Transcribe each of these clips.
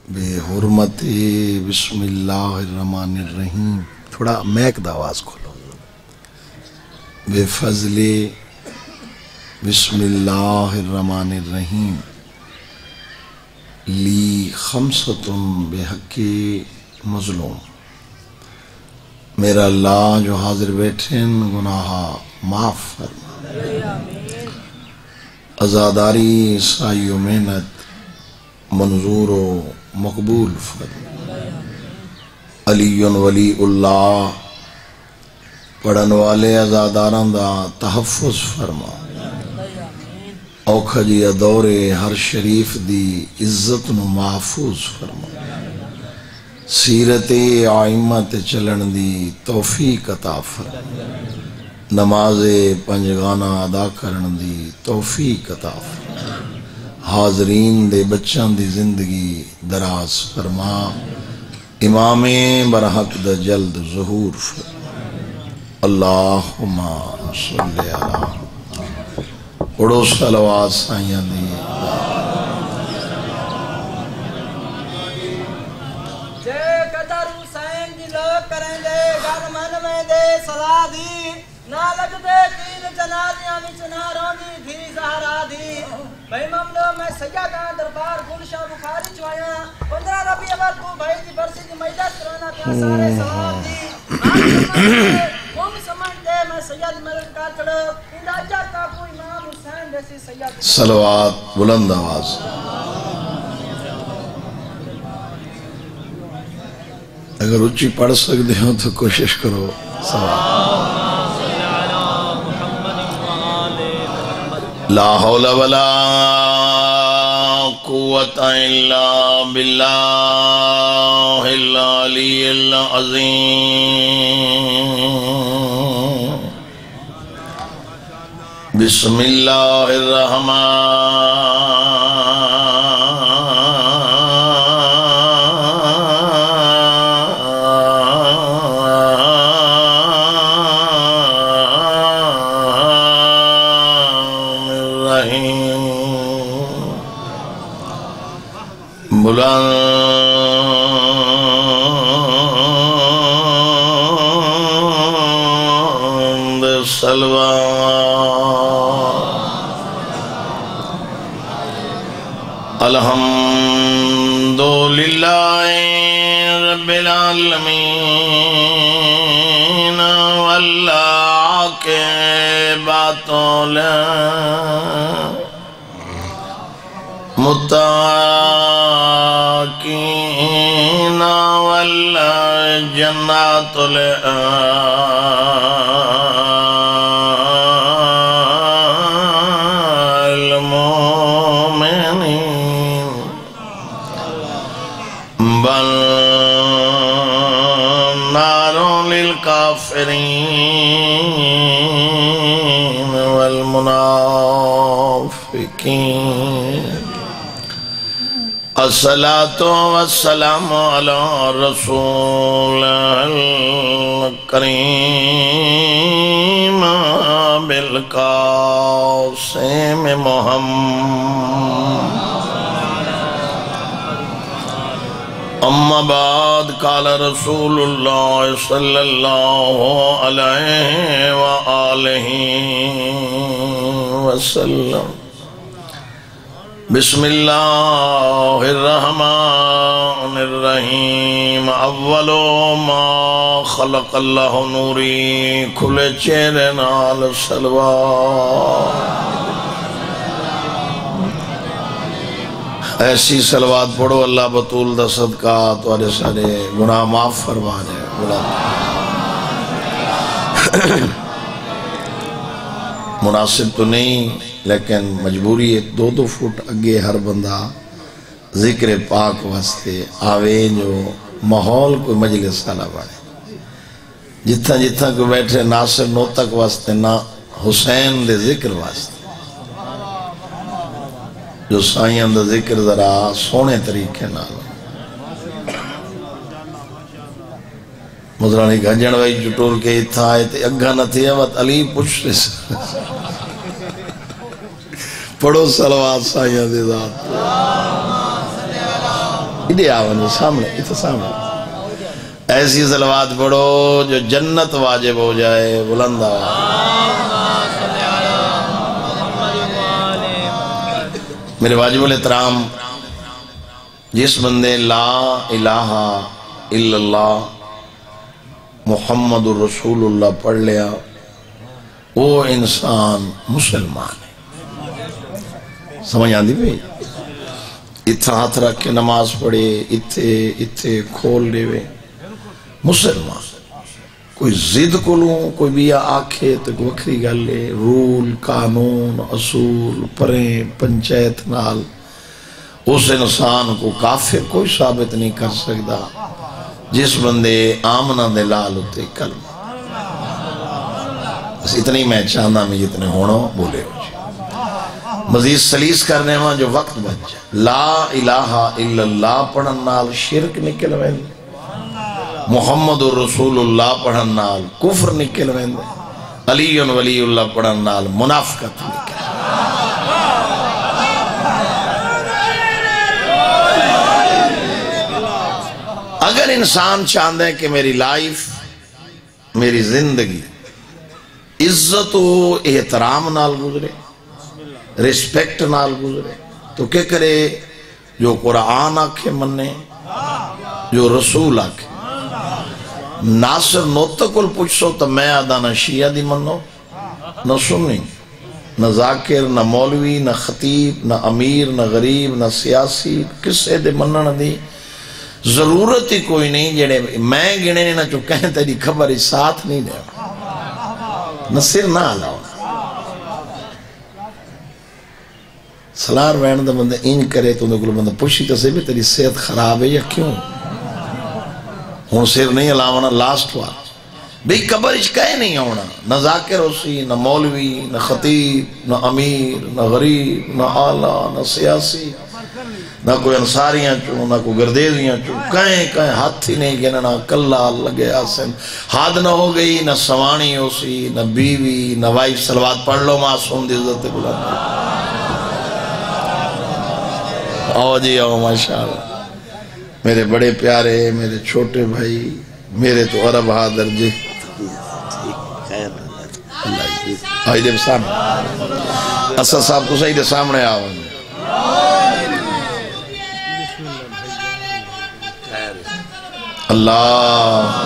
بے حرمت بسم اللہ الرحمن الرحیم، تھوڑا میک دا آواز کھولو، بے فضل بسم اللہ الرحمن الرحیم، لی خمسۃ بحق مظلوم، میرا اللہ جو حاضر بیٹھیں گناہ معاف فرما، عزاداری سائی و محنت منظور و مقبول فرما، علی ولی اللہ پڑھن والے عزاداران دا تحفظ فرما، اوکھا جی دورے ہر شریف دی عزت نو محفوظ فرما، سیرت آئمت چلن دی توفیق عطا فرما، نماز پنجگانہ ادا کرن دی توفیق عطا فرما، حاضرین دے بچان دی زندگی دراز فرما، امام برحق دا جلد ظہور فرما، اللہم صلی علی اڑو صلوات سائیاں دی، جے قدر حسین دی لوگ کریں دے گھر من میں دے صدا دی، نہ لگ دے تین جنازیاں وچ نہ روندی بھی زہرا دی، بھائی مملو میں سیدہ دربار گلشاہ بخاری چوایا، 15 ربیع الاول کو بھائی دی برسی دی مجلس کرانا پیا سارے ثواب دی، قوم سمجھ دے میں سید ملک کا چڑھو، انداجہ کا کوئی امام حسین جیسی سید صلوات بلند آواز، اگر اچھی پڑھ سکتے ہو تو کوشش کرو، صلوات لا حول ولا قوة الا باللہ العلی العظیم، بسم اللہ بلند صلوات، الحمدللہ رب العالمین، واللہ کے باتوں متقین، والجنات المؤمنین، بل نار للکافرین والمنافقین، الصلاة والسلام على رسول الكريم بالقاسم محمد، اما بعد قال رسول اللہ صلی اللہ علیہ وآلہ وسلم، بسم اللہ الرحمن الرحیم، اول ما خلق اللہ نوری، کھلے چہرے نال صلوات، ایسی صلوات پڑھو اللہ بطول دا صدقہ تمہارے سارے گناہ معاف فرما دے، مناسب تو نہیں لیکن مجبوری ہے، 2 فٹ اگے ہر بندہ ذکر پاک واسطے آوے، جو ماحول کوئی مجلس سالہ بڑھے، جتھا جتھا کوئی بیٹھے ناصر نوتک واسطے، نہ حسین دے ذکر واسطے، جو سائیاں دا ذکر ذرا سونے طریقے نال، مدرانی گھنجن وائی جٹور کے اتھا آئے تے اگھا نہ تھی اوت علی پوچھ رہے سے پڑھو صلوات سائیاں دے ذات، ادھے آون سامنے اتنے سامنے ایسی صلوات پڑھو جو جنت واجب ہو جائے بلند میرے واجب الاحترام جس بندے لا الہ الا اللہ محمد الرسول اللہ پڑھ لیا وہ انسان مسلمان ہے سمجھ آندی بھی اتھا ہاتھ رکھ کے نماز پڑھے اتھے کھول لے وے مسلمان کوئی زد کو لوں کوئی بھی آکھے تو وکری گل لے رول قانون اصول پریں پنچایت نال اس انسان کو کافر کوئی ثابت نہیں کر سکتا جس بندے آمنہ دلال ہوتے کلمہ بس اتنی میں چاہنا میں جتنے ہونا بولے ہو مزید سلیس کرنے میں جو وقت بچ جائے لا الہ الا اللہ پڑھن نال شرک نکل ویندے محمد رسول اللہ پڑھن نال کفر نکل ویندے علی ولی اللہ پڑھن نال منافقت نکل اگر انسان چاہتا ہے کہ میری لائف میری زندگی عزت و احترام نال گزرے ریسپیکٹ نال گزرے تو کیا کرے جو قرآن آکھے مننے جو رسول آکھے ناصر نوتکل پوچھو تو میں آدھا نہ شیعہ دی منو نہ سنی نہ ذاکر نہ مولوی نہ خطیب نہ امیر نہ غریب نہ سیاسی کسے دے منن دی ضرورت ہی کوئی نہیں جڑے میں گنے نہ جو کہیں تیری خبر ہی ساتھ نہیں دے نہ سر نہ آلاؤ سلار وین دا بندہ انج کرے تو اندھے کل بندہ پوچھی تو سے بھی تیری صحت خراب ہے یا کیوں ہون سر نہیں علاوہ لاسٹ وار بھئی قبر اچھ کہے نہیں ہونا نہ ذاکر ہو سی نہ مولوی نہ خطیب نہ امیر نہ غریب نہ آلہ نہ سیاسی نہ کوئی انصاریاں چوں نہ کوئی گردیزیاں چوں کہیں ہاتھ ہی نہیں گننا کلہ لگے آسن حاد نہ ہو گئی نہ سوانی ہو سی نہ بیوی نہ وائف صلوات پڑھ لو معصوم دی عزت بلند آؤ جی آؤ ماشاءاللہ میرے بڑے پیارے میرے چھوٹے بھائی میرے تو عرب حاضر جی آئی دے سامنے اسد صاحب تو صحیح دے سامنے آؤ اللہ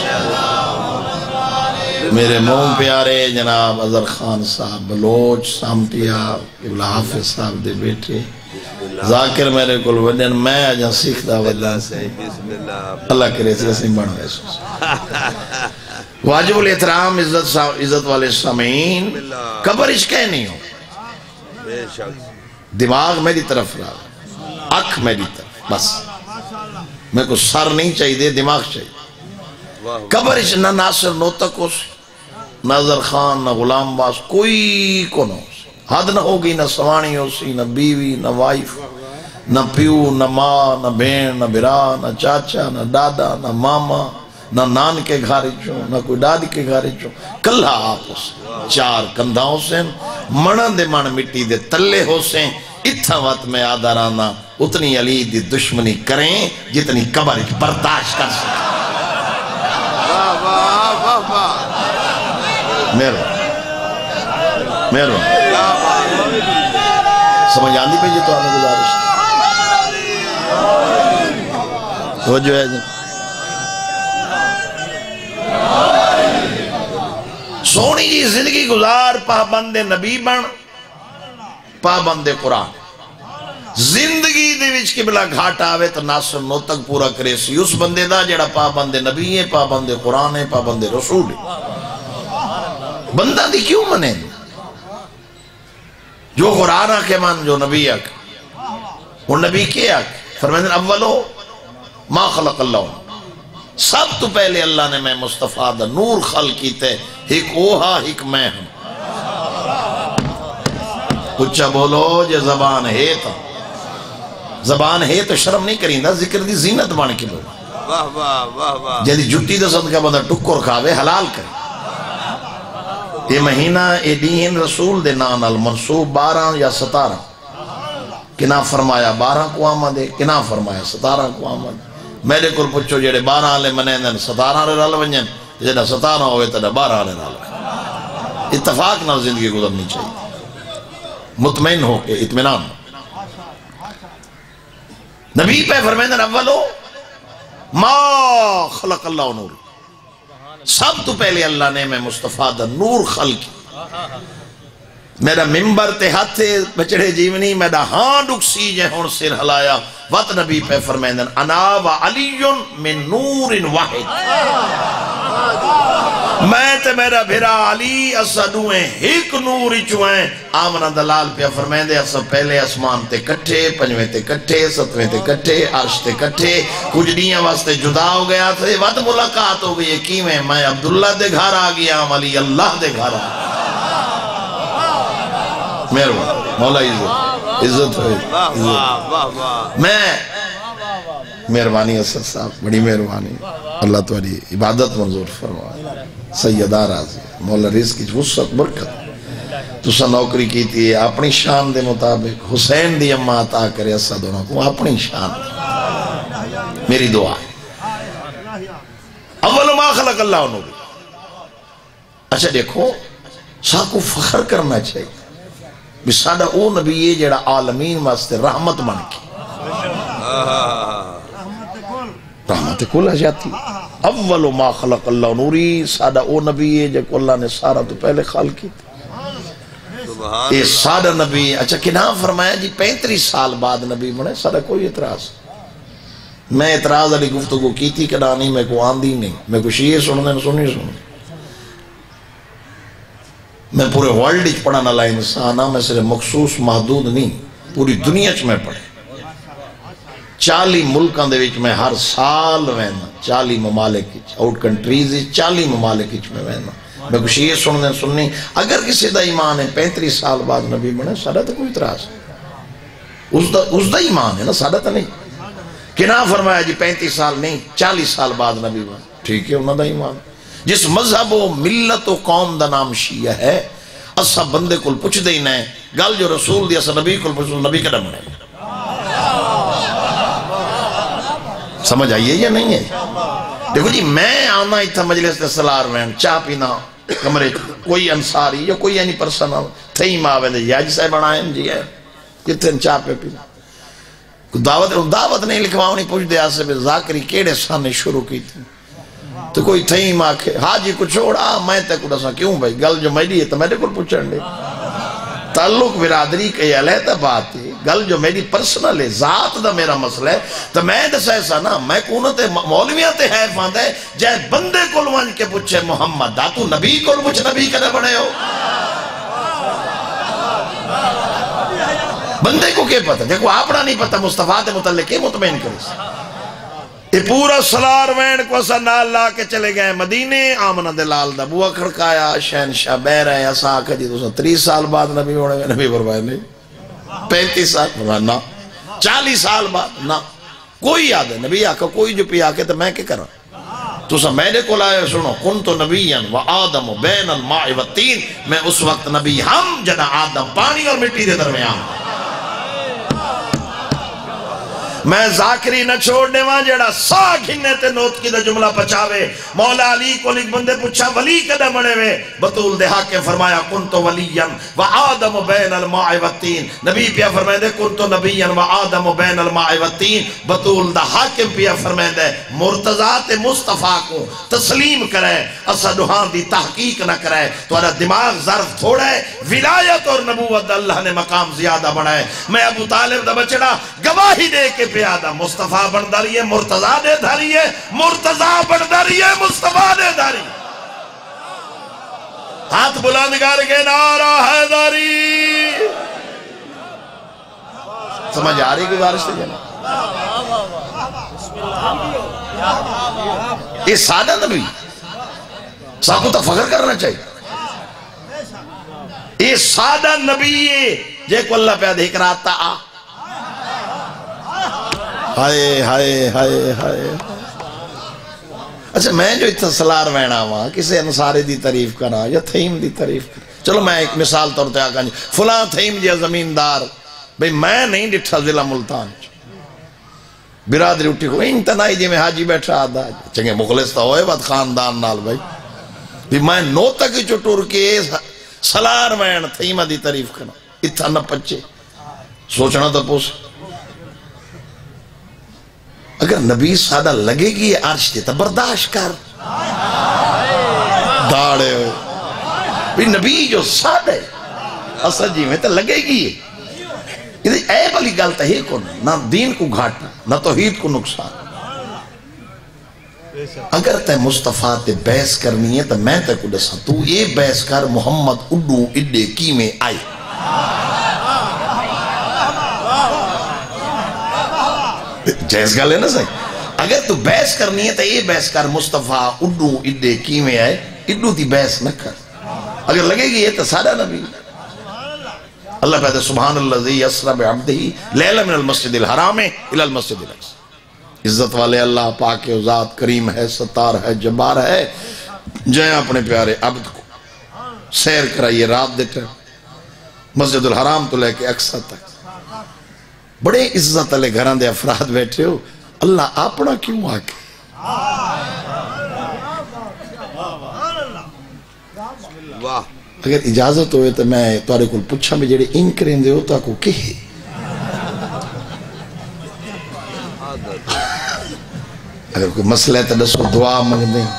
میرے مون پیارے جناب عذر خان صاحب بلوچ سامتیا قبلہ حافظ صاحب دے بیٹے ذاکر میرے کل ودن میں آجا سیکھ دا واللہ سے اللہ کرے سے بڑھ گئے واجب الاحترام عزت والے سامعین قبر اشکے نہیں ہو دماغ میری طرف رہا اکھ میری طرف بس میں کو سر نہیں چاہیے دماغ چاہیے قبر اش نہ ناصر نوتک ہو سی نہ عذر خان نہ غلام باس کوئی کو نہ ہو سی حد نہ ہوگی نہ سوانی ہو سی نہ بیوی نہ وائف نہ پیو نہ ماں نہ بین نہ برا نہ چاچا نہ دادا نہ ماما نہ نان کے گھارے چوں نہ کوئی دادی کے گھارے چوں کلہ آپ ہو سی چار کندھا ہو سین منن دے من مٹی دے تلے ہو سین اتھا وقت میں آدھا رانا اتنی علی دی دشمنی کریں جتنی قبر برداشت کر سکیں میرو سمجھ آندی پہ یہ تو آنے گزارش وہ جو ہے سونی جی زندگی گزار پابند نبی بن پابند قرآن زندگی دے وچ قبلہ گھاٹ آوے تو ناصر نوتک پورا کرے سی اس بندے دا جڑا پابند نبی ہے پابند قرآن ہے پابند رسول ہے بندہ دی کیوں منے جو قرآن آکے من جو نبی آکے وہ نبی کیا آکے فرمائن اولو ما خلق اللہ سب تو پہلے اللہ نے میں مصطفیٰ دا نور خلق کیتے ہک اوہا ہک میں ہم کچھا بولو جے زبان ہے تو زبان ہے تو شرم نہیں کریں دا ذکر دی زینت بان کی بولو جیدی جھٹی دا صدقہ بندہ ٹکر کھاوے حلال کریں یہ مہینہ ایڈین رسول دے نان المنصوب 12 یا 17 کنا فرمایا 12 کو آمدے کنا فرمایا 17 کو آمد میرے کو پوچھو جڑے 12 والے منیندن 17 والے رل ونجن جڑا 17 ہوئے تو 12 والے رل ونجن اتفاق نہ زندگی گزرنی چاہیے مطمئن ہو کے اطمینان نبی پہ فرمائندن اولو ما خلق اللہ نور سب تو پہلے اللہ نے میں مصطفیٰ دا نور خلق میرا ممبر تے ہاتھے بچڑے جیونی میرا ہاں ڈکسی جے ہون سر ہلایا وقت نبی پہ فرمائندن انا و علی من نور واحد میں تے میرا بھرا علی اسا دوئیں ایک نور چوئیں آمنہ دلال پہ فرمائندے اسا پہلے اسمان تے کٹھے پنجویں تے کٹھے ستویں تے کٹھے عرش تے کٹھے کچھ دیاں واسطے جدا ہو گیا تھے وقت ملاقات ہو گئی کیویں میں عبداللہ دے گھر آ گیا علی اللہ دے گھر آ گیا مہربان مولا عزت ہوئی میں مہربانی اسد صاحب بڑی مہربانی اللہ تمہاری عبادت منظور فرمائے سیدہ راضی مولا رزق کی وسعت برکت تو سا نوکری کی تھی اپنی شان دے مطابق حسین دی اماں عطا کرے اسد دونوں کو اپنی شان میری دعا اول ما خلق اللہ نور اچھا دیکھو سا کو فخر کرنا چاہیے بسادہ او نبی یہ جڑا عالمین واسطے رحمت بن کی رحمت کل آ جاتی اول ما خلق اللہ نوری سادہ او نبی یہ جب اللہ نے سارا تو پہلے خلق کی تھی یہ سادہ نبی اچھا کنا فرمایا جی 35 سال بعد نبی بنے سادہ کوئی اعتراض میں اعتراض علی گفتگو کی تھی کنا نہیں میں کو آندھی نہیں میں کو شیعہ سننے سنی میں پورے ورلڈ اچ پڑھنا لا انسانا میں صرف مخصوص محدود نہیں پوری دنیا چ میں پڑھے 40 ملکان دے وچ میں ہر سال وینا 40 ممالک آؤٹ کنٹریز 40 ممالک میں وینا میں کچھ یہ سننی اگر کسی دا ایمان ہے 35 سال بعد نبی بنے سادہ تو کوئی اعتراض اس دا ایمان ہے نا سادہ تو نہیں کنا فرمایا جی 35 سال نہیں 40 سال بعد نبی بنے ٹھیک ہے انہوں دا ایمان جس مذہب و ملت و قوم دا نام شیعہ ہے اسا بندے کل پوچھ دے ہی نہیں گل جو رسول دی اسا نبی کل پوچھ نبی کدھا بنے سمجھ آئیے یا نہیں ہے دیکھو جی میں آنا اتھا مجلس دے سلار میں چاہ پینا کمرے کوئی انصاری یا کوئی اینی پرسنل تھئی ماں دے یا جسے بنائیں جی ہے کتن چاہ پہ پینا دعوت نہیں لکھواؤنی پوچھ دے آسے بے ذاکری کیڑے سانے شروع کی تھی تو کوئی تھئی ماں کے حاجی کو چھوڑا میں تے کو ڈسا کیوں بھائی گل جو میری ہے تو میرے کو پوچھن دے تعلق برادری کے علیحدہ بات ہے گل جو میری پرسنل ہے ذات دا میرا مسئلہ ہے تو میں دسا ایسا نا میں کونت مولویاں تے ہے فاندہ ہے جائے بندے کو لوانج کے پوچھے محمد دا تو نبی کو پوچھ نبی کدھے بڑھے ہو بندے کو کیا پتہ دیکھو آپنا نہیں پتہ مصطفیٰ تے متعلق کے مطمئن کرے یہ پورا سلار وین کو اسا نال لا کے چلے گئے مدینے آمنہ دلال دا بوا کھڑکایا شہنشاہ بہ رہے اسا آکھا جی تو 30 سال بعد نبی ہونے گئے نبی فرمائے نہیں 35 سال فرمائے نا 40 سال بعد نا کوئی یاد ہے نبی آکھا کوئی جو پی آکے تو میں کیا کرا تو سا میرے کو لائے سنو کنت نبیاً و آدم بین الماء والتین میں اس وقت نبی ہم جنا آدم پانی اور مٹی دے درمیان میں ذاکری نہ چھوڑنے وہاں جڑا سا گھننے تے نوت کی دا جملہ پچاوے مولا علی کو لکھ بندے پوچھا ولی کدہ بڑے وے بطول دے حق کے فرمایا کنتو ولیاً و آدم بین الماء والتین نبی پیا فرمائے دے کنتو نبیاً و آدم بین الماء والتین بطول دا حاکم پیا فرمائے دے مرتضیٰ تے مصطفیٰ کو تسلیم کرے اسا دہان دی تحقیق نہ کرے تو ارہ دماغ ظرف تھوڑا ہے ولایت اور نبوت اللہ نے مقام زیادہ بڑھائے میں ابو طالب دا بچڑا گواہی دے کے پیادہ مصطفیٰ بنداری ہے مرتضیٰ دے دھاری ہے مرتضیٰ بنداری ہے مصطفیٰ دے دھاری ہاتھ بلند کر کے نعرہ حیدری سمجھ آ رہی گزارش سے جانا یہ سادہ نبی ساکو تو فخر کرنا چاہیے یہ سادہ نبی جے کو اللہ پہ دیکھ رہا تھا ہائے ہائے ہائے ہائے اچھا میں جو اتنا سلار وینا ہوا کسی انصاری دی تعریف کرا یا تھیم دی تعریف کرا چلو میں ایک مثال طور تے آگا فلاں تھیم جی زمیندار بھئی میں نہیں ڈٹھا ضلع ملتان برادری اٹھی کو انتنائی جی میں حاجی بیٹھا آدھا چنگے مخلص تا ہوئے بات خاندان نال بھائی میں نو تک چٹور کے سلار وین تھیمہ دی تعریف کرنا اتھا نہ پچے سوچنا تا پوس اگر نبی سادہ لگے گی یہ عرش دیتا برداشت کر داڑے ہوئے بھی نبی جو سادہ ہے اصل جی میں تا لگے گی یہ عیب علی گالتا ہی کو نہ دین کو گھاٹنا نہ توحید کو نقصان اگر تے مصطفیٰ تے بحث کرنی ہے تو میں تے کو دسا تو یہ بحث کر محمد اڈو اڈے کی میں آئی جیس گا لینا صحیح اگر تو بحث کرنی ہے تو یہ بحث کر مصطفیٰ اڈو اڈے کی میں آئے اڈو تی بحث نہ کر اگر لگے گی یہ تو سارا نبی اللہ پہتے سبحان اللذی اسرا بعبدہ لیلہ من المسجد الحرام الى المسجد الاقصی عزت والے اللہ پاک و ذات کریم ہے ستار ہے جبار ہے جائیں اپنے پیارے عبد کو سیر کرائیے رات دیتے مسجد الحرام تو لے کے اقصی تک بڑے عزت والے گھران دے افراد بیٹھے ہو اللہ اپنا کیوں آکے اگر اجازت ہوئے تو میں توارے کل پچھا میں جڑے ان کریں دے ہوتا کو کہے اگر کوئی مسئلہ ہے تو دسو دعا مانگ دیں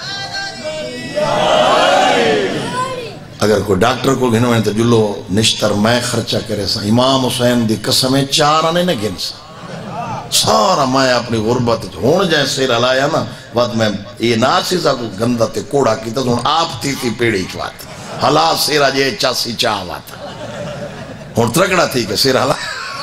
اگر کوئی ڈاکٹر کو گھنو ہے تو جلو نشتر میں خرچہ کرے سا امام حسین دی قسمیں 4 آنے نہ گھن سا سارا میں اپنی غربت ہون جائے سیر علایا نا وقت میں یہ ناسی سا کو گندہ تے کوڑا کی تا ہون آپ تھی پیڑی چواتا حلا سیرہ جے چاسی چاہواتا ہون ترکڑا تھی کہ سیر حلا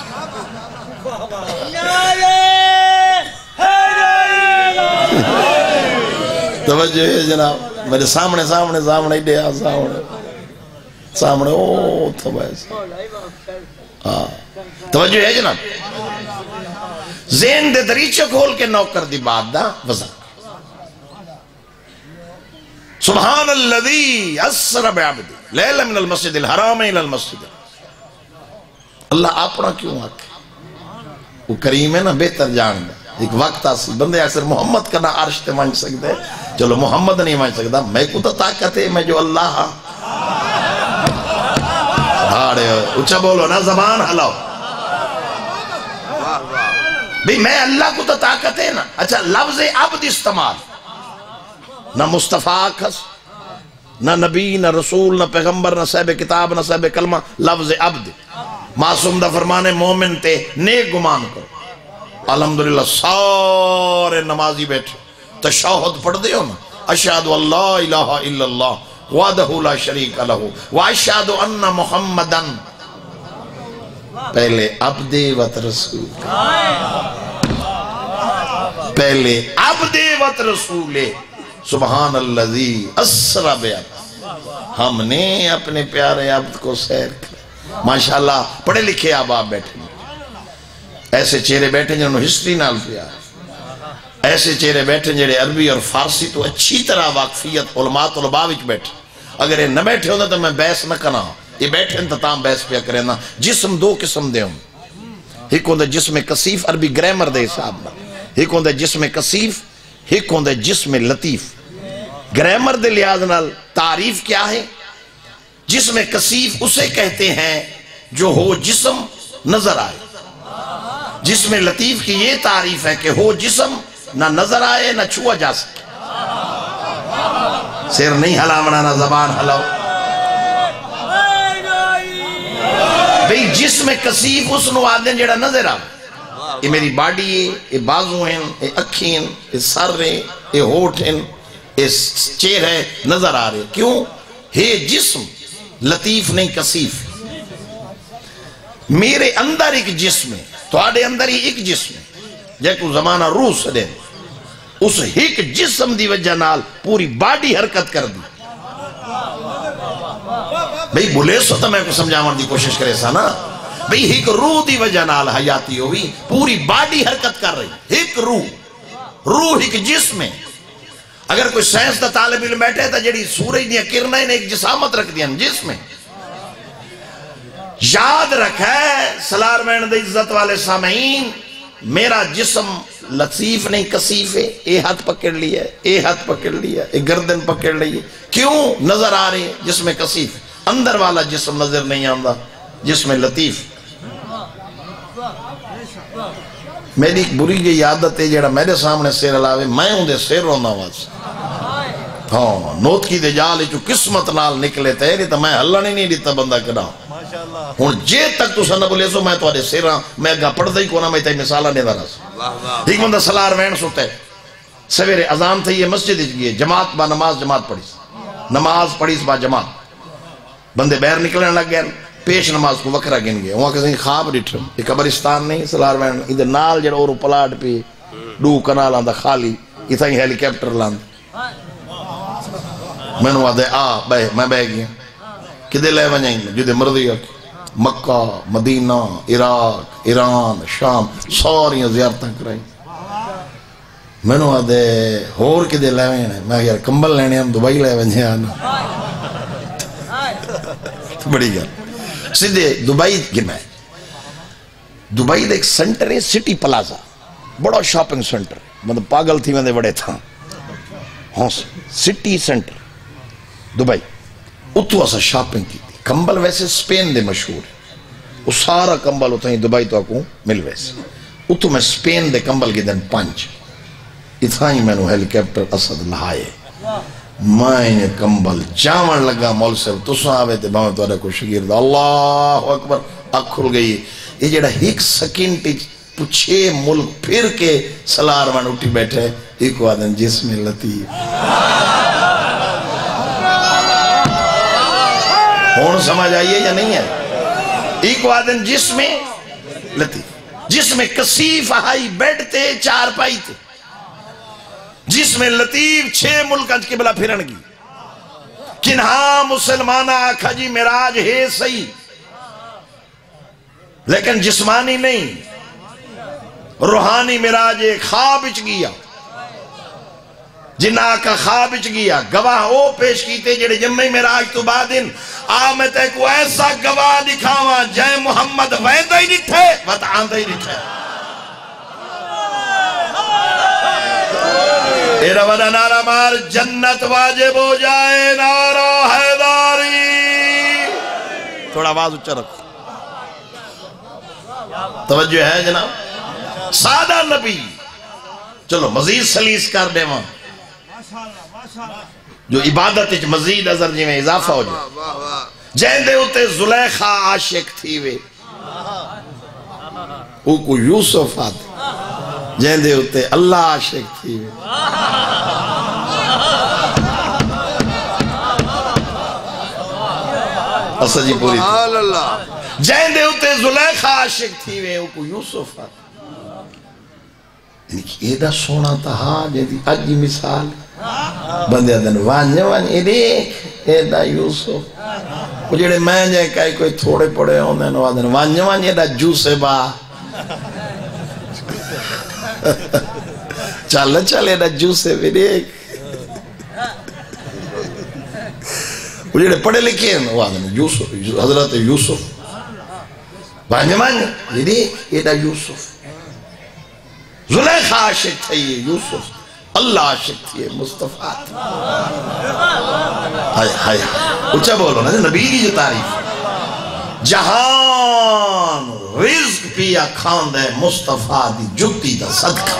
توجہ ہے جناب میرے سامنے دیا سامنے اوہ تھا ایسا توجہ ہے جناب زین دے دریچہ کھول کے نوکر دی بات دا وزن سبحان اللذی اسر بعبدی لیلہ من المسجد الحرام الى المسجد اللہ اپنا کیوں آکے وہ کریم ہے نا بہتر جان دا ایک وقت آسی بندے اکثر محمد کا نا عرش تے مانگ سکتے چلو محمد نہیں مانگ سکتا میں کو تو طاقت ہے میں جو اللہ دھاڑے اچھا بولو نا زبان ہلاؤ بھی میں اللہ کو تو طاقت ہے نا اچھا لفظ عبد استعمال نہ مصطفیٰ کھس نہ نبی نہ رسول نہ پیغمبر نہ صاحب کتاب نہ صاحب کلمہ لفظ عبد معصوم دا فرمانے مومن تے نیک گمان کرو الحمدللہ سارے نمازی بیٹھے تشہد پڑھ دیو نا اشہدو اللہ الہ الا اللہ وحدہ لا شریک لہو واشہدو ان محمدن پہلے عبد و رسول پہلے عبد و رسول سبحان اللذی اسرا بعبدہ ہم نے اپنے پیارے عبد کو سیر کیا ماشاءاللہ پڑھے لکھے آپ بیٹھے ایسے چہرے بیٹھے جنہوں نے ہسٹری نال پیا ایسے چہرے بیٹھے جنہوں عربی اور فارسی تو اچھی طرح واقفیت علماء طلباء وچ بیٹھے اگر یہ نہ بیٹھے ہوتا تو میں بحث نہ کرنا یہ بیٹھے ہیں تو تام بحث پیا کرے نا جسم 2 قسم دے ہوں ایک ہوندے جسم کثیف عربی گرامر دے حساب نا ایک ہوندے جسم کثیف ایک ہوندے جسم لطیف گرامر دے لحاظ نال تعریف کیا ہے جسم کثیف اسے کہتے ہیں جو ہو جسم نظر آئے جسم لطیف کی یہ تعریف ہے کہ ہو جسم نہ نظر آئے نہ چھوا جا سکے سیر نہیں ہلاونا نہ زبان ہلاو بھئی جسم کثیف اس نو آدھیں جڑا نظر آئے یہ میری باڈی ہے یہ بازو ہیں یہ اکھی ہیں یہ سر ہیں یہ ہوٹ ہیں یہ چہر ہے نظر آ رہے کیوں ہے جسم لطیف نہیں کثیف میرے اندر ایک جسم ہے تو آڑے اندر ہی ایک جسم ہے جائے کو زمانہ روح سے دے اس ایک جسم دی وجہ نال پوری باڈی حرکت کر دی بھئی بھولے سو تو میں کو سمجھاون دی کوشش کرے سا نا بھئی ایک روح دی وجہ نال حیاتی ہوئی پوری باڈی حرکت کر رہی ایک روح ایک جسم ہے اگر کوئی سائنس دا طالب علم بیٹھے تا جڑی سورج دیا کرنائیں ایک جسامت رکھ دیا جسم ہے یاد رکھے سلار وین دے عزت والے سامعین، میرا جسم لطیف نہیں کثیف ہے، اے ہاتھ پکڑ لیا ہے، اے ہاتھ پکڑ لیا ہے، اے گردن پکڑ لی ہے، کیوں نظر آ رہے ہیں جسم کثیف، اندر والا جسم نظر نہیں آندا جسم لطیف۔ میری ایک بری جی عادت ہے جڑا میرے سامنے سیر لاوے میں ہوں دے سیر رونا واس، ہاں نوت کی دے جالے جو قسمت نال نکلے تے نہیں تو میں ہلنے نہیں دیتا بندہ کنا ہوں جے تک تو سنہ بولے سو میں تو آدھے سیرہ میں اگا پڑھ دائی کونا میں تائی مثالہ نہیں دارا سو ایک بندہ سلار وین سوتا ہے سویرے اذان تھی یہ مسجد گئے جماعت با نماز جماعت پڑھیس نماز پڑھیس با جماعت بندے بیر نکلنے لگ گئے پیش نماز کو وکرہ گن گئے وہاں کسی خواب ڈٹھم یہ قبرستان نہیں سلار وین ادھر نال جڑ اور پلاٹ پہ دو کنال آندہ خالی اتھا ہی ہیلی کیپٹر لاند میں نے آدھے بے میں بے گیا کدے لے ونجائیں گے جدے مرضی ہے مکہ مدینہ عراق ایران شام سوریاں زیارتاں کرائی میں نے آدھے ہور کدے لے ونجائیں میں یار کمبل لینے ہم دبائی لے ونجائیں آنا بڑی گیا سیدھے دبائی گنا ہے دبائی دے ایک سنٹر ہے سٹی پلازا بڑا شاپنگ سنٹر مطلب پاگل تھی میں دے بڑے تھا ہاں سٹی سنٹر دبائی اتو اسا شاپنگ کی تھی کمبل ویسے سپین دے مشہور ہے وہ سارا کمبل ہوتا ہی دبائی تو آکوں مل ویسے اتو میں سپین دے کمبل کی دن پانچ اتھا ہی میں نے ہیلی کیپٹر اسد لہائے میں کمبل جامن لگا مول سے تو سو آوے تے باہم تو آدھا کو شگیر دا اللہ اکبر آنکھ کھل گئی یہ جڑا ایک سیکنڈ پچھے ملک پھر کے سلار من اٹھی بیٹھے ایک وادن جسم لطیف ہون سمجھ آئیے یا نہیں ہے ایک وادن جسم لطیف جسم کثیف آئی بیڈ تے چار پائی تے جس میں لطیف 6 ملکانچ کے بلا پھرن گی کنہا مسلمانہ آکھا جی مراج ہے صحیح لیکن جسمانی نہیں روحانی مراج خواب اچ گیا جنہ کا خواب اچ گیا گواہ او پیش کیتے جڑے جمعی مراج تو بعدن آمتے کو ایسا گواہ دکھاواں جائے محمد ویدہ ہی نٹھے وطعاندہ ہی نٹھے ایرہ وڈا نارا مار جنت واجب ہو جائے نارا حیداری تھوڑا آواز اچھا رکھو توجہ ہے جناب سادہ نبی چلو مزید سلیس کر دے وہاں جو عبادت اچھ مزید ازر جی میں اضافہ ہو جائے جہن دے ہوتے زلیخہ عاشق تھی وے او کو یوسف آتے جہن دے ہوتے اللہ عاشق تھی وے اصلا جی پوری تھی جہن دے ہوتے زلیخہ عاشق تھی وے او کو یوسف آتے ایدہ سونا تہا جیدی اجی مثال بندے دن وانجے دیکھ ایدہ یوسف وہ جڑے میں جائے کئی کوئی تھوڑے پڑے ہوندے نو آدھن وانجے ایدہ جو سے با چل ایدہ جو سے بھی دیکھ وہ جڑے پڑے لکھے ہیں وہ آدھن حضرت یوسف وانجے دیکھ ایدہ یوسف زلیخہ عاشق تھی یوسف اللہ عاشق تھی مصطفیٰ ہائے اچھا بولو نا نبی کی جو تعریف جہان رزق پیا کھاندے مصطفیٰ دی جتی دا صدقہ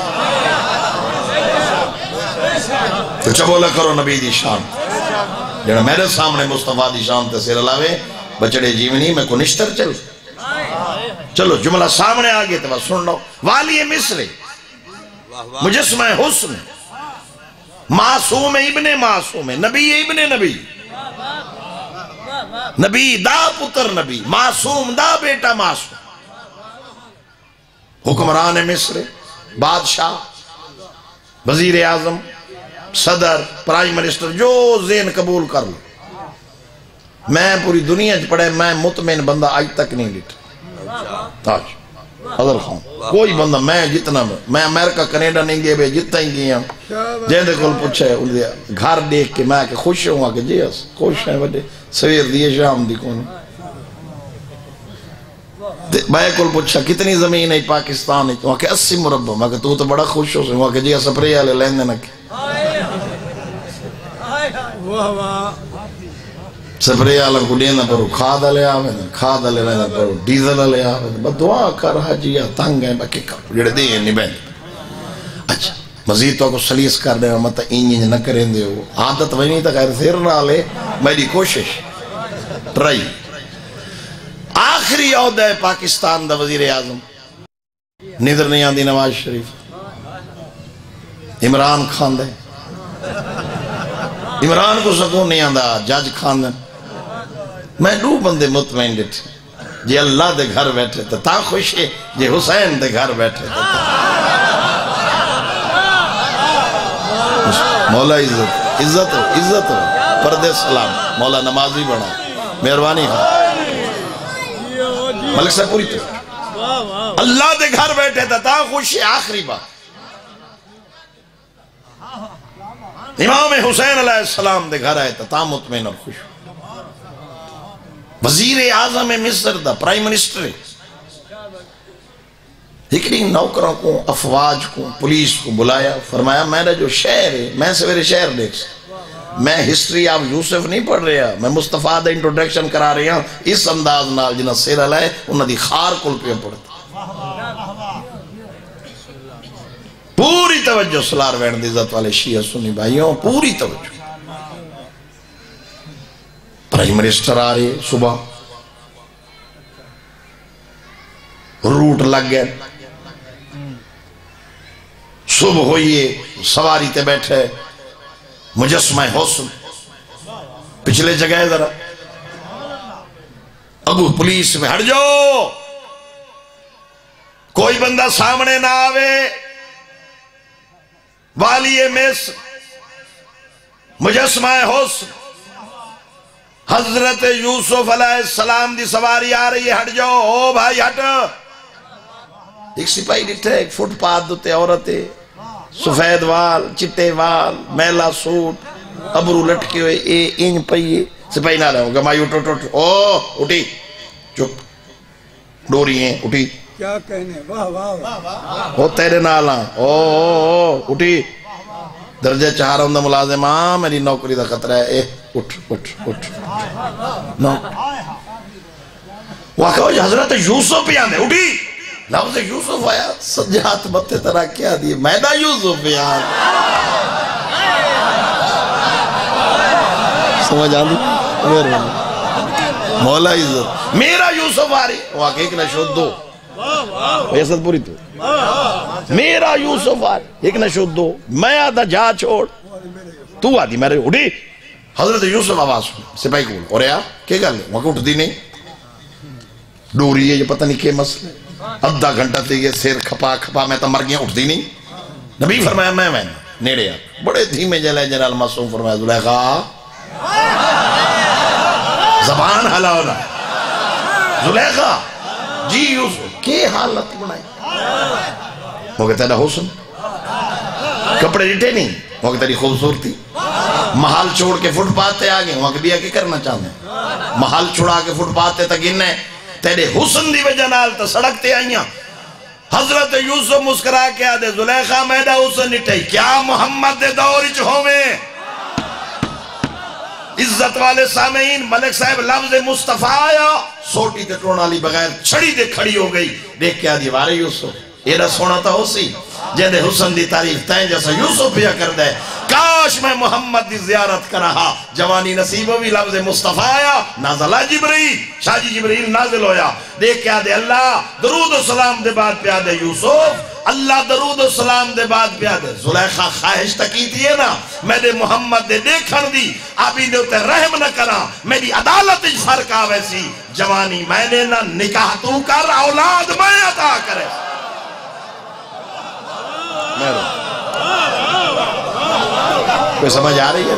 اچھا بولا کرو نبی دی شان جنہا میرے سامنے مصطفیٰ دی شان تے سیر علاوے بچڑے جیونی میں کو نشتر چلو جملہ سامنے آگے تو بس سن لو والی مصر مجسمہ حسن معصوم ابن معصوم نبی ابن نبی نبی دا پتر نبی معصوم دا بیٹا معصوم حکمران مصر بادشاہ وزیر اعظم صدر پرائم منسٹر جو زین قبول کر لو میں پوری دنیا پڑھے میں مطمئن بندہ آج تک نہیں لٹھا تاج حضر خان کوئی بندہ میں جتنا میں امریکہ کنیڈا نہیں گئے بے جتنا ہی گیا جہاں دے کل پوچھے گھر دیکھ کے میں کہ خوش ہوں کہ جی خوش ہیں بڑے سویر دیئے شام دی کون بھائی کو پوچھا کتنی زمین ہے پاکستان ہے؟ وہاں کہ 80 مربع. میں کہ تو بڑا خوش ہو سے. وہاں کہ جی سپرے والے لین دینا کہ سپرے والا کو لینا پڑو کھاد والے آوے کھاد والے لینا پڑو ڈیزل والے آوے. بس دعا کر حاجی تنگ ہے باقی کر جڑے دے نہیں بہن. اچھا مزید تو کو سلیس کر دے مت انج نہ کریں دے ہو عادت ونی تا خیر سر نہ لے میری کوشش ٹرائی. آخری عہدہ ہے پاکستان دا وزیر اعظم نظر نہیں آندی نواز شریف عمران خان دے. عمران کو سکون نہیں آندہ جج خان دے. میں دو بندے مطمئن دیتے جی اللہ دے گھر بیٹھے تھے تا خوش ہے جی حسین دے گھر بیٹھے تھے. مولا عزت عزت ہو عزت ہو پردے سلام. مولا نمازی بنا مہربانی ہے ملک صاحب پوری تو اللہ دے گھر بیٹھے تھا تا خوش ہے. آخری بات امام حسین علیہ السلام دے گھر آئے تھا تا مطمئن اور خوش. وزیر اعظم مصر دا پرائم منسٹر ایک نوکروں کو افواج کو پولیس کو بلایا. فرمایا میرا جو شہر ہے میں سویرے شہر دیکھ میں ہسٹری آف یوسف نہیں پڑھ رہا میں مصطفیٰ دا انٹروڈکشن کرا رہا ہوں اس انداز نال جنہ سیر علیہ انہوں دی خار کل پہ پڑھتا. پوری توجہ سلار وین دی عزت والے شیعہ سنی بھائیوں پوری توجہ. پرائم منسٹر آ رہے صبح روٹ لگ گئے صبح ہوئیے سواری تے بیٹھے مجسمہ حسن پچھلے جگہ ذرا اگو پولیس میں ہٹ جاؤ کوئی بندہ سامنے نہ آوے. والی مصر مجسمہ حسن حضرت یوسف علیہ السلام دی سواری آ رہی ہے ہٹ جاؤ. او بھائی ہٹ. ایک سپاہی ڈٹھے ایک فٹ پاتھ دوتے عورتیں سفید وال چٹے وال میلا سوٹ ابرو لٹکے ہوئے اے انج پئیے. سپاہی نہ رہے ہو گمائی اٹھ اٹھ اٹھ او اٹھی چپ ڈوری ہیں اٹھی کیا کہنے واہ واہ واہ او تیرے نالاں او اٹھی درجہ چاہ رہا ہوں دا ملازم ہاں میری نوکری دا خطرہ ہے اے اٹھ اٹھ اٹھ نو واقعہ جی حضرت یوسف پہ آندے اٹھی لفظ یوسف آیا سجات بتے طرح کیا دیئے میدہ یوسف پہ آندے سمجھ آندی میرے مولا عزت میرا یوسف آ رہی واقعہ ایک نشود دو ویسد پوری میرا یوسف آ رہی ایک نشود دو میں آدھا جا چھوڑ تو آدھی میرے اٹھی حضرت یوسف آواز سپاہی کول اور یا کیا گل ہے وہاں کو اٹھ دی نہیں ڈوری ہے یہ پتہ نہیں کہ مسئلہ ادھا گھنٹہ تھی یہ سیر کھپا کھپا میں تو مر گیا اٹھ دی نہیں. نبی فرمایا میں نیڑے آ بڑے دھیمے جلے جنرال معصوم فرمایا زلیخا زبان ہلاؤ نا زلیخا جی یوسف کی حالت بنائی وہ کہتا ہے حسن کپڑے ڈٹے نہیں وہ کہتا ہے خوبصورتی محل چھوڑ کے فٹ پاتے آگئے وہاں کہ بیا کی کرنا چاہتے ہیں محل چھوڑا کے فٹ پاتے تک انہیں تیرے حسن دی وجہ نال تا سڑکتے آئیاں. حضرت یوسف مسکرا کے آدھے زلیخا میڈا حسن نٹھائی کیا محمد دے دوری چھومیں عزت والے سامعین ملک صاحب لفظ مصطفیٰ آیا سوٹی تے ٹرونا لی بغیر چھڑی دے کھڑی ہو گئی دیکھ کے آدھی وارے یوسف یہ سونا تا ہو سی جیدے حسن دی تعریف تائیں جیسا یوسف بیا کر دے کاش میں محمد دی زیارت کر رہا جوانی نصیب ہوئی لفظ مصطفیٰ آیا نازلہ جبریل شاہ جی جبریل نازل ہویا دیکھ کے آدھے اللہ درود و سلام دے بعد پہ آدھے یوسف اللہ درود و سلام دے بعد پہ آدھے زلیخا خواہش تکیتی ہے نا میں دے محمد دے دیکھن دی آبی دے اتے رحم نہ کرا میری عدالت اج فرق آوے سی جوانی میں نے نہ نکاح تو کر اولاد میں عطا کرے کوئی سمجھ آ رہی ہے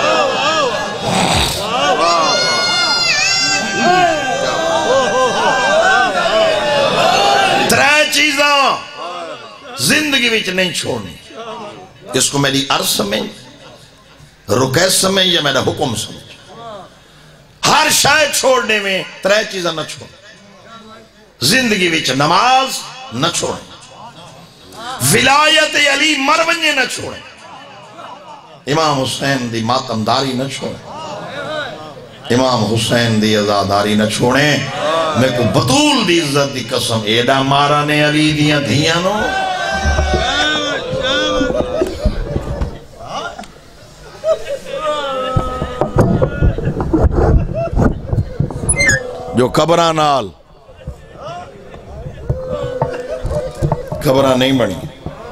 ترے چیزاں زندگی وچ نہیں چھوڑنی اس کو میری عرض سمجھ رکے سمجھ یا میرا حکم سمجھ ہر شاید چھوڑنے میں ترے چیزاں نہ چھوڑ زندگی وچ نماز نہ چھوڑیں، ولایت علی مرونے نہ چھوڑیں، امام حسین دی ماتمداری نہ چھوڑیں، امام حسین دی عزاداری نہ چھوڑیں۔ میں کو بطول دی عزت دی قسم ایڈا مارا نے علی دیاں دھیاں نو جو قبرہ نال قبرہ نہیں بنی۔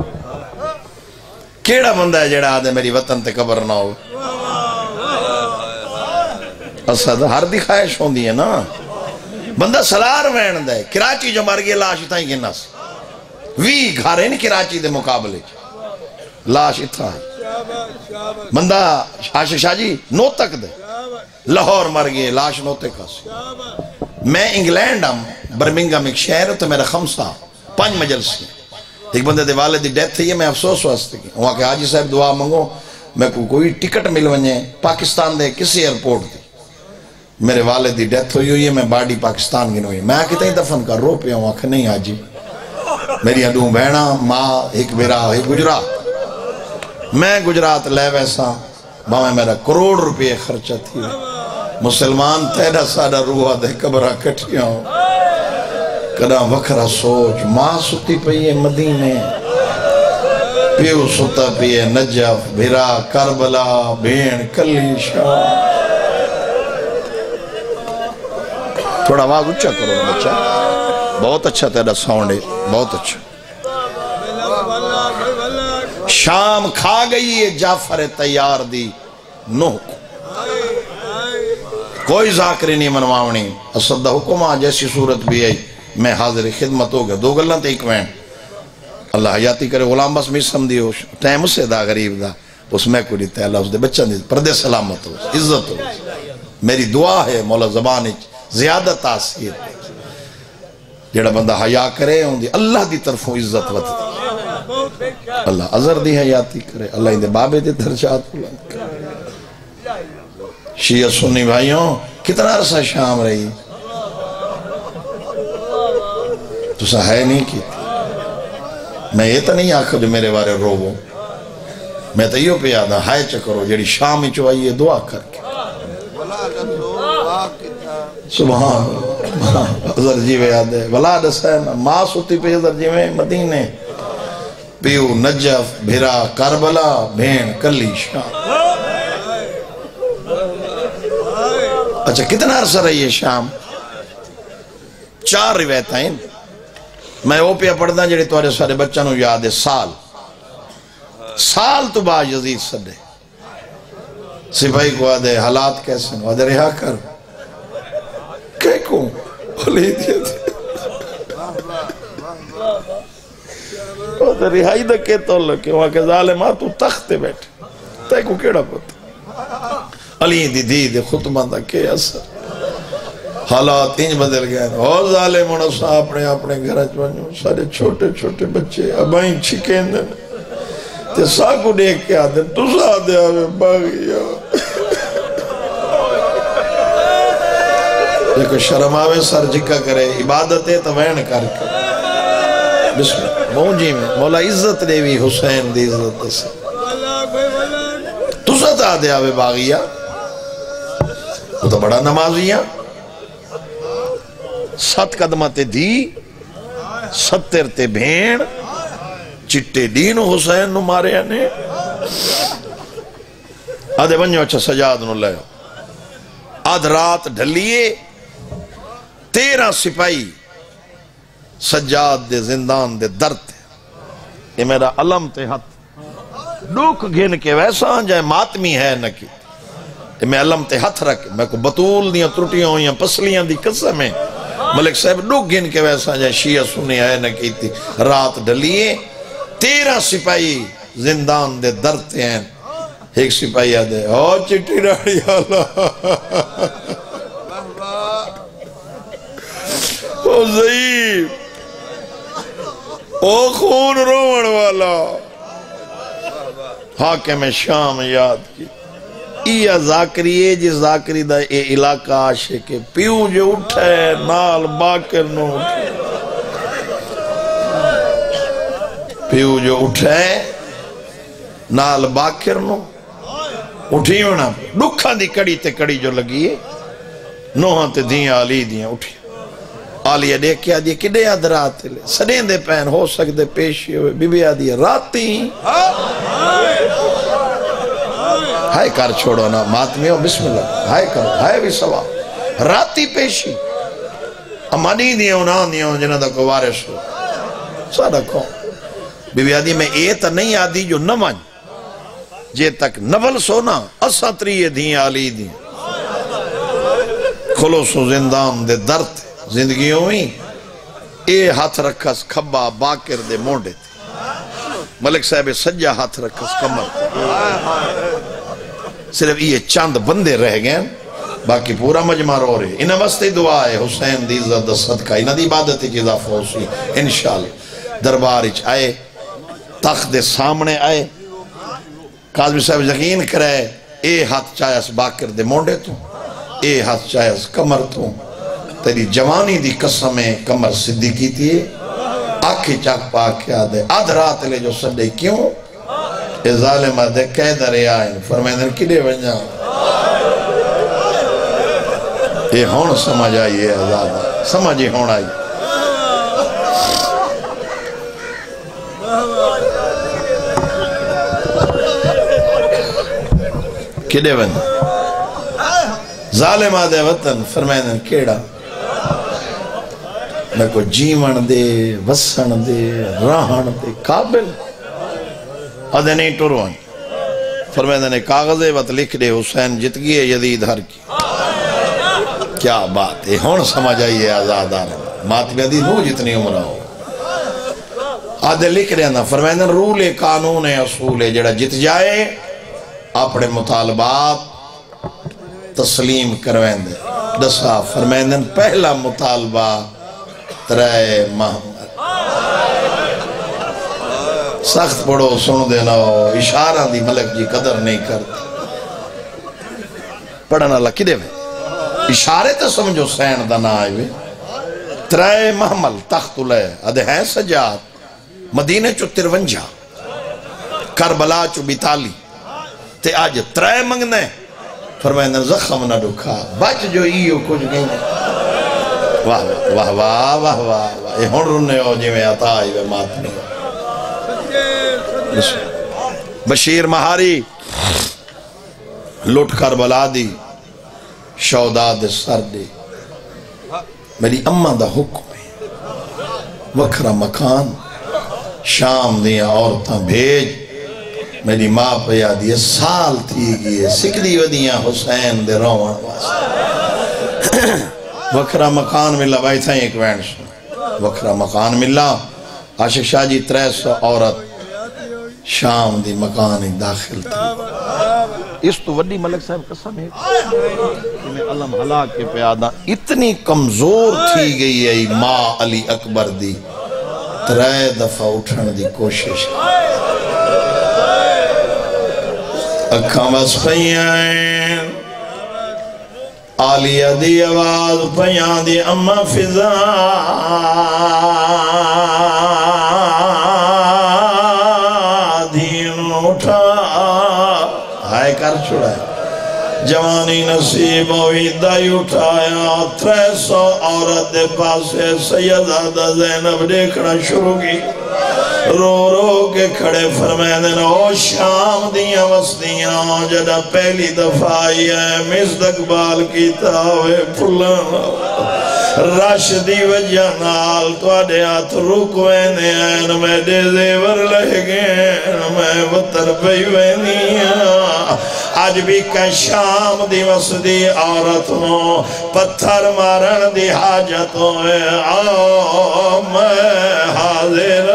کیڑا بندہ ہے جڑا آدھے میری وطن تے قبر نہ ہو؟ اسد ہر دی خواہش ہوندی ہے نا، بندہ سلار وین دے۔ کراچی جو مر گئے لاش اتھا ہی گنس 20 گھر ہیں کراچی دے مقابلے لاش اتھا ہے۔ بندہ عاشق شاہ جی نو تک دے لاہور مر گئے لاش نو تک کس۔ میں انگلینڈ ہم برمنگم ایک شہر تو میرا 5 مجلس ہیں، ایک بندے دے والد دی ڈیتھ ہے، میں افسوس واسطے کی وہاں کہ حاجی صاحب دعا منگو میں کوئی ٹکٹ مل ونجے پاکستان دے کسی ایئرپورٹ دی، میرے والد دی ڈیتھ ہوئی ہے، میں باڈی پاکستان گن ہوئی، میں کتنے دفن کر رو پہ ہوں کہ نہیں حاجی میری ہڈوں بہنا ماں ایک بیرا ایک گجرات، میں گجرات لے ویسا باہیں میرا کروڑ روپے خرچہ تھی، مسلمان تیرا ساڑا روحہ دے قبرہ کٹیاں ہوں، کدا وکھرا سوچ ماں ستی پئی ہے مدینے، پیو ستا پئی ہے نجف بھیرا کربلا بھین کلی شاہ۔ تھوڑا آواز اچھا کرو بچہ، بہت اچھا تیرا ساؤنڈ ہے، بہت اچھا۔ شام کھا گئی ہے جعفر تیار دی نوح کو، کوئی ذاکری نہیں منواؤنی، اسد حکم جیسی صورت بھی ہے، میں حاضر خدمت ہو گیا۔ 2 گلن تے ایک وین اللہ حیاتی کرے غلام بس میں سمدھی ہو ٹائم اس سے دا غریب دا اس میں کو دیتا ہے اللہ اس دے بچہ دی پردے سلامت ہو عزت ہو۔ میری دعا ہے مولا زبان زیادہ تاثیر جڑا بندہ حیا کرے ہوں دی اللہ دی طرفوں عزت وط دی، اللہ عذر دی حیاتی کرے، اللہ ان دے بابے دے درجات بلند کرے۔ شیعہ سنی بھائیوں کتنا عرصہ شام رہی تو سا ہے نہیں کی، میں یہ تو نہیں آکھا جو میرے بارے روو، میں تو یہ پہ یاد ہائے چکرو جڑی شامی چوائیے دعا کر کے سبحان حضر جیوے یاد ہے ولاد حسین ماں سوتی پہ حضر جیوے مدینے پیو نجف بھیرا کربلا بھین کلی شام۔ اچھا کتنا عرصہ رہی ہے شام؟ 4 روایتیں میں وہ پہ پڑھدا جڑے تمہارے سارے بچوں نو یاد ہے۔ سال تو بعد یزید سدے سپاہی کو آدھے حالات کیسے ہیں آدھے رہا کر کہ کوں بھلی دیا تھی آدھے رہائی دا کہتا اللہ کہ وہاں کے ظالمہ تو تخت بیٹھے تے کو کیڑا پتا علی دی دی دے خطبہ دا کہ اثر حالات انج بدل گئے اور ظالم انسا اپنے گھر چونجو سارے چھوٹے چھوٹے بچے ابائیں چھکیں دن تے ساکو دیکھ کے آدھے تو سا دے آوے باغیا دیکھو شرم آوے سر جکا کرے عبادت ہے تو وین کر کے بسم اللہ مونجی میں مولا عزت دے بھی حسین دی عزت دے سے تو سا تا دے آوے باغیا وہ تو بڑا نمازیاں 7 قدمہ تے دی 70 تے بھین چٹے دین حسین نو مارے آنے آدھے بنیو اچھا سجاد نو لے آدھ رات ڈھلیے 13 سپاہی سجاد دے زندان دے درد یہ میرا علم تے ہاتھ ڈوک گھن کے ویسا جائے ماتمی ہے نکی میں علم تے ہاتھ رکھ میں کو بطول دیاں ترٹیاں ہوئیاں پسلیاں دی قسم ہے ملک صاحب ڈوک گھن کے ویسا جائے شیعہ سنی ہے نکی تھی رات ڈھلیے 13 سپاہی زندان دے درتے ہیں ایک سپاہی آدھے او چٹی ڈاڑی اللہ او ضعیف او خون روڑ والا حاکم شام یاد کی یہ ذاکری ہے جس ذاکری دا اے علاقہ عاشق ہے پیو جو اٹھے نال باکر نو اٹھے پیو جو اٹھے نال باکر نو اٹھی ہونا دکھا دی کڑی تے کڑی جو لگی ہے نوہاں تے دیاں علی دیاں اٹھی آلیہ دیکھیا دی کدے ادرات لے سڑیں دے پین ہو سکتے پیشی ہوئے بی بی آدھی راتی ہائے کر چھوڑو نا ماتمیوں بسم اللہ ہائے کرو ہائے بھی سوا راتی پیشی امانی دیاں انہاں دیاں جنہ دا کو وارش ہو سادہ کون بی بی آدھی میں اے تا نہیں آدھی جو نہ مان جے تک نبل سونا اسا تریے دیاں علی دیاں خلوص و زندان دے درد زندگیوں میں اے ہاتھ رکھس کھبا باکر دے مونڈے تھے ملک صاحب سجا ہاتھ رکھس کمر صرف یہ چاند بندے رہ گئے باقی پورا مجمع رو رہے انہاں واسطے دعا ہے حسین دی عزت صدقہ انہاں دی عبادت کی اضافہ ہو سی انشاءاللہ دربار اچ آئے تخت دے سامنے آئے قاضی صاحب یقین کرے اے ہاتھ چاہیس باکر دے مونڈے تو اے ہاتھ چاہیس کمر تو تیری جوانی دی قسمیں کمر صدیقی تھی آنکھی چاک پاک کیا دے آدھ رات لے جو سڈے کیوں اے ظالمہ دے کہہ درے آئیں فرمائیں کدے ونجا اے ہون سمجھ آئیے آزادہ سمجھے ہون آئی کدے ونجا ظالمہ دے وطن فرمائیں کیڑا میں کو جیون دے وسن دے راہن دے قابل ادھے نہیں ٹروان فرمائیں نے کاغذے وقت لکھ دے حسین جت گئے یزید ہر کی کیا بات ہے ہون سمجھ آئیے آزادار ماتمی دی نو جتنی عمرہ ہو آدھے لکھ رہے نا فرمائیں رول قانون اصول جڑا جت جائے اپنے مطالبات تسلیم کرویں دے دسا فرمائیں پہلا مطالبہ ترائے محمد سخت پڑھو سن دینا ہو اشارہ دی ملک جی قدر نہیں کرتی پڑھنا اللہ کدے میں اشارے تے سمجھو سین دا نہ آئے ہوئے ترائے محمل تخت لے ادھے ہیں سجاد مدینہ چو 53 کربلا چو 42 تے آج ترائے منگنے فرمائیں زخم نہ دکھا بچ جو ایو کچھ گئی واہ واہ واہ واہ واہ یہ ہون رنے ہو جی میں عطا آئی وے ماتمی بشیر مہاری لٹ کر بلا دی شوداد سر دی میری اممہ دا حکم ہے وکھرا مکان شام دیا عورتاں بھیج میری ماں پہ یادی سال تھی گئی سکڑی ودیاں حسین دے روان واسطے وکھرا مکان ملا بھائی تھا ایک وینڈ سن وکھرا مکان ملا عاشق شاہ جی 300 عورت شام دی مکان ہی داخل تھی اس تو وڈی ملک صاحب قسم ہے کہ میں علم حلاق کے پیادہ اتنی کمزور تھی گئی ہے ماں علی اکبر دی 3 دفعہ اٹھن دی کوشش اکھاں بس پہیاں آلیہ دی آواز پہیاں دی اممہ فضا دین اٹھا ہائے کر چھوڑا ہے جوانی نصیب ہوئی دائی اٹھایا 300 عورت دے پاسے سیدہ زینب دیکھنا شروع کی رو رو کے کھڑے فرمائے دینا او شام دیاں وسطیاں جدہ پہلی دفعہ آئی ہے مزدقبال کی تاوے پھلانا راشدی وجہ نال تو آدھے ہاتھ رکوینے ہیں میں دے زیور لہگیں میں وطر پیوینیاں آج بھی کہ شام دی وسطی عورتوں پتھر مارن دی حاجتوں آؤ میں حاضر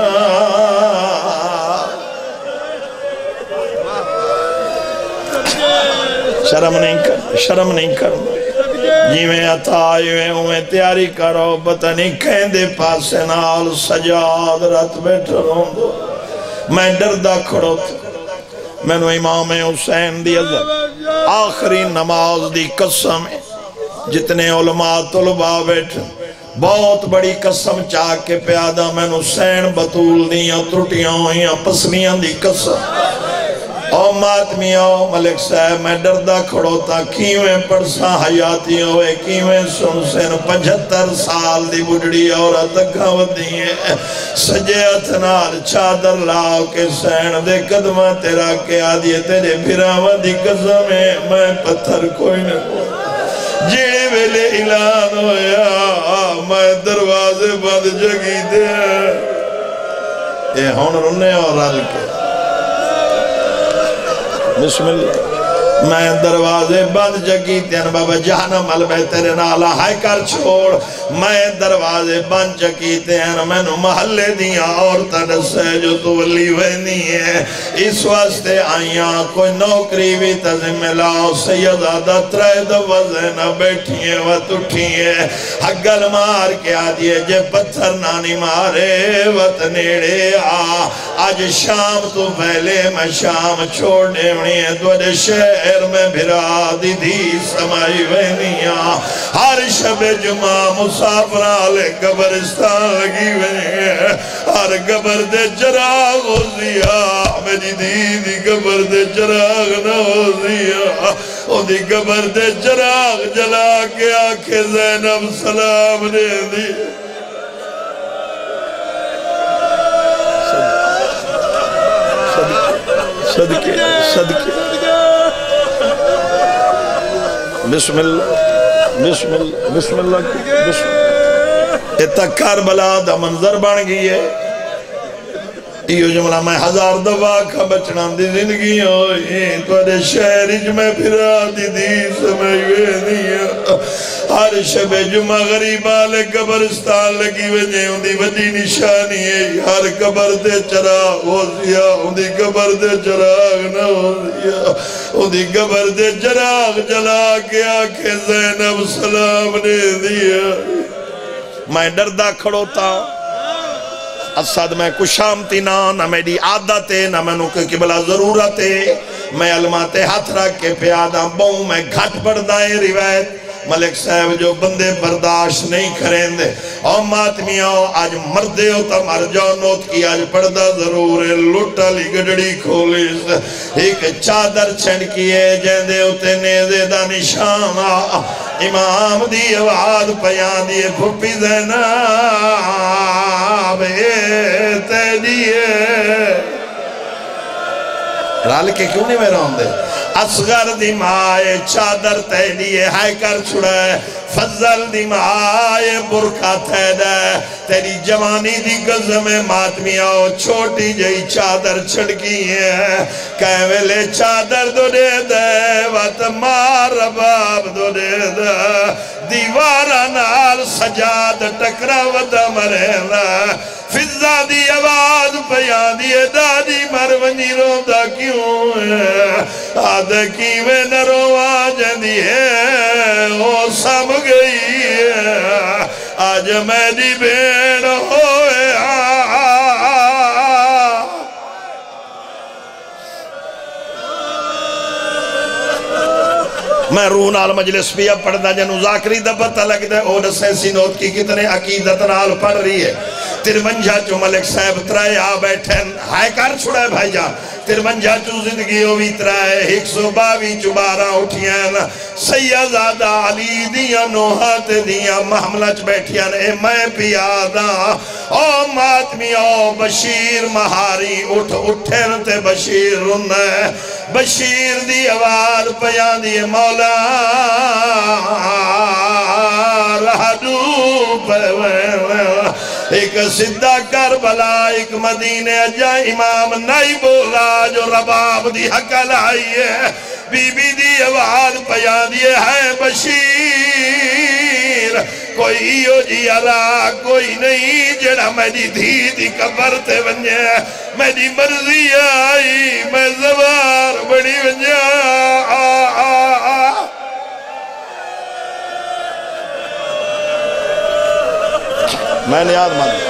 شرم نہیں کرنا جی میں عطا آئے ہوئے تیاری کرو پتہ نہیں کہیں دے پاسے نال سجاد رات بیٹھ رہوں دو میں ڈردہ کھڑو تھا میں نے امام حسین دی عزت آخری نماز دی قسم جتنے علماء طلباء بیٹھ بہت بڑی قسم چاہ کے پیادہ میں نو سین بطول دیاں ترٹیاں ہوئیاں پسلیاں دی قسم او ماتمی او ملک صاحب میں دردہ کھڑوتا کیویں پرساں حیاتی ہوئے کیویں سن 75 سال دی بڑھڑی عورت کھاوت دیئے سجے اتنار چادر لاؤ کے سین دے قدمہ تیرا کے آدھیے تیرے بھراوہ دی قسمیں میں پتھر کوئی نہ جیڑے ویلے اعلان ہویا میں دروازے بند جگی دے اے ہون رنے اور رل کے بسم اللہ میں دروازے بند جگی تین بابا جہنم علمے تیرے نالا ہائے کر چھوڑ میں دروازے بند جگی تین میں نو محلے دیا اور تنسے جو تو ولی وینی ہے اس واسطے آئیاں کوئی نوکری بھی تزم ملاؤ سیدادہ ترائد وزنہ بیٹھی ہیں وط اٹھی ہیں حگل مار کے آدھیے جے پتھر نانی مارے وط نیڑے آج شام تو پہلے میں شام چھوڑنے ونی ہے دوڑے شہر میں بھرا دی دی سمائی وینیاں ہر شب جمعہ مسافرہ لے قبرستان لگی وینیاں ہر قبر دے چراغ ہو زیا میری دی قبر دے چراغ نہ ہو زیا او دی قبر دے چراغ جلا کے آنکھیں زینب سلام نے دی صدقے صدقے بسم اللہ بسم اللہ بسم اللہ اتنا کربلا دا منظر بن گئی ہے یہ جملہ میں 1000 دفعہ کا بچنا دی زندگی ہوئی توڑے شہرج میں پھرا دی سمجھوے دیا ہر شب جمعہ غریب آلے قبرستان لگی وجہ ان دی وڈی نشانی ہے ہر قبر دے چراغ ہو دیا ان دی قبر دے چراغ نہ ہو دیا ان دی قبر دے چراغ جلا کے آنکھیں زینب سلام نے دیا میں ڈردہ کھڑوتا اسد میں کشامتی نہ میری عادت ہے نہ میں نوکے کی بلا ضرورت ہے میں علمات ہاتھ رکھ کے پیادہ بہوں میں گھٹ پڑھدائیں روایت ملک صاحب جو بندے برداشت نہیں کریں دے او ماتمی آؤ آج مردے ہو تا مر جاؤ نوت کی آج پردہ ضرور ہے لٹا لی گڑڑی کھولیس ایک چادر چھنکیے جیندے ہوتے نیزے دا نشان امام دی آواز پیان دیے پھپی زینب تے دیے رال کے کیوں نہیں میرا ہوں دے اصغر دی مائے چادر تے لیے ہائے کر چھڑے فضل دی مائے برکا تے دے تیری جوانی دی گزم ماتمی آؤ چھوٹی جئی چادر چھڑکی ہے کہے ویلے چادر دو دے دے وات مار باب دو دے دے دیوارا نال سجاد ٹکرا ودا مرے دے فضا دی آواز پیان دیئے دادی مرونی رو دا کیوں ہے آدھے کیویں نہ رو آجندی ہے وہ سم گئی ہے آج میری بین ہوئے میں روح نال مجلس پیا پڑھنا جنو ذاکری دا پتہ لگ دے اور سیسی نوت کی کتنے عقیدت نال پڑھ رہی ہے ترمنجا چو ملک صاحب ترائے آ بیٹھیں ہائے کر چھوڑے بھائی جان ترمنجا چو زندگی ہوئی ترائے 122 چو 12 اٹھیاں سیدزادہ علی دیاں نوحات دیاں محملچ بیٹھیاں اے میں پیادا او ماتمی او بشیر مہاری اٹھیں تے بشیر رنے بشیر دی آواز پیان دی مولا رہدو ایک صدہ کربلا ایک مدینہ جا امام نہیں بولا جو رباب دی حقل آئی ہے بی بی دی آواز پیان دیئے ہے بشیر کوئی ایو جی علا کوئی نہیں جڑا میری دھی دی قبر تے بنجے میری مرضی آئی میں زبار بڑی بنجے میں نیاد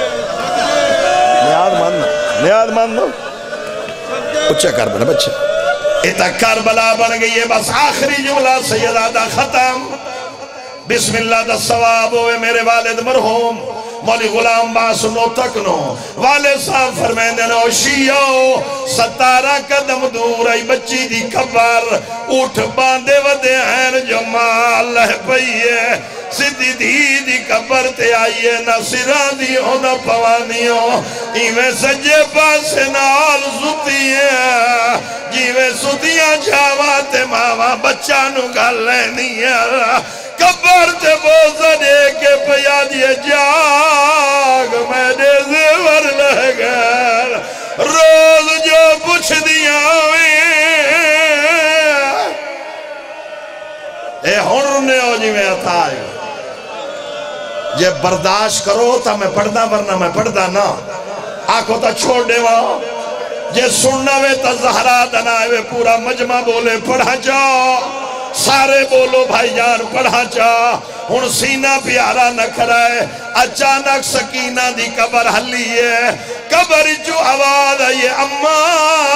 ماننا اچھا کربلا بچے اتنا کربلا بن گئی ہے بس آخری جملہ سیدادہ ختم بسم اللہ دا ثواب ہوئے میرے والد مرحوم مولی غلام باس نو تک نو والد صاحب فرمیندے نو شیعو 17 قدم دور آئی بچی دی قبر اٹھ باندے ودے ہیں جو مال لہ پئیے سدھی دی دی قبر تے آئیے نہ سران دی ہو نہ پوانیوں ایویں سجے پاس نال زتیے جیویں ستیاں جاواتے ماما بچہ نو گل لینی ہے قبر تے بوزا دے کے پیا دیے جاگ میں دے زیور لگر روز جو پوچھ دیا اے ہنرنے ہو جی میں اتھائی جے برداشت کرو تا میں پڑھدا ورنہ میں پڑھدا نا آنکھوں تا چھوڑ دے وہاں جے سننا وے تا زہرا دنائے وے پورا مجمع بولے پڑھا جاؤ سارے بولو بھائی جان پڑھا چاہ ہن سینہ پیارا نہ کرائے اچانک سکینہ دی قبر حلی ہے قبر جو آواز آئیے اماں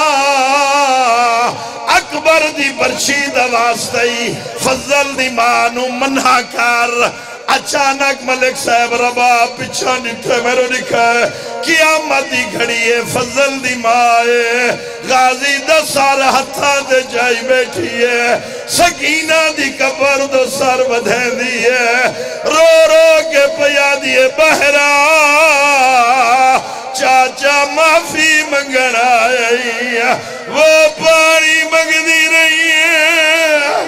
اکبر دی برشید واسطی فضل دی مانو منہا کر اچانک ملک صاحب ربا پچھا نٹھے میرے لکھا ہے قیامت دی گھڑی ہے فضل دی مائے غازی 10 سال ہتھا دے جائی بیٹھی ہے سکینہ دی قبر 2 سر بدھیں دی ہے رو رو کے پیا دیے بہرا چاچا معافی منگن آئی وہ پانی منگ دی رہی ہے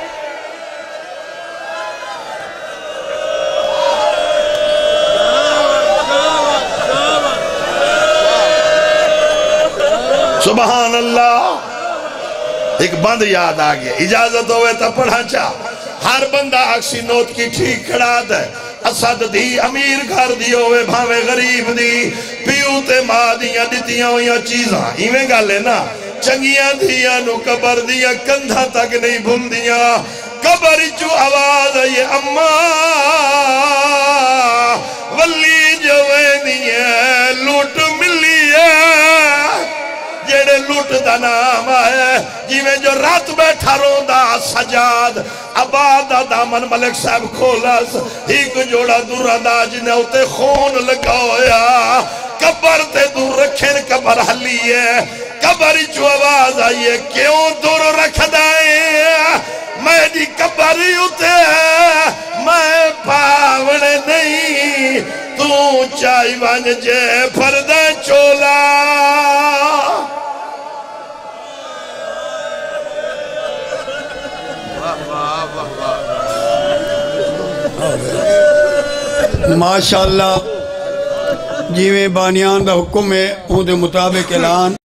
سبحان اللہ ایک بند یاد آگیا اجازت ہوئے تا پڑھا چاہ ہر بندہ اکسی نوٹ کی ٹھیک کھڑا دے اسد دی امیر گھر دی ہوئے بھاوے غریب دی پیو تے ماں دیاں دیتیاں ہویاں چیزاں ایویں گا لینا چنگیاں دیاں نو قبر دیاں کندھا تک نہیں بھول دیاں قبر جو آواز ہے اماں ولی جو ہے لوٹ ملی ہے جیڑے لوٹ دا نام آئے جیویں جو رات بیٹھا روندہ سجاد عباد دامن ملک صاحب کھولاس ایک جوڑا دور دا جنہیں ہوتے خون لگاویا قبر تے دور رکھیں قبر حلی ہے قبر جو آواز آئیے کیوں دور رکھ دائیں میں دی قبر ہوتے میں پاوڑ نہیں تو چاہی بانج جے پردہ چولا ماشاءاللہ جیویں بانیان دا حکم ہے ان دے مطابق اعلان